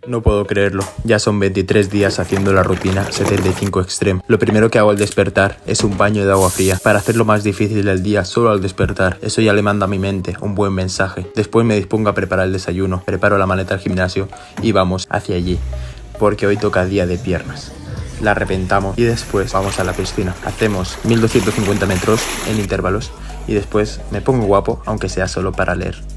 No puedo creerlo, ya son 23 días haciendo la rutina 75 Extreme. Lo primero que hago al despertar es un baño de agua fría, para hacer lo más difícil del día solo al despertar. Eso ya le manda a mi mente un buen mensaje. Después me dispongo a preparar el desayuno, preparo la maleta al gimnasio y vamos hacia allí, porque hoy toca día de piernas. La reventamos y después vamos a la piscina. Hacemos 1250 metros en intervalos y después me pongo guapo, aunque sea solo para leer.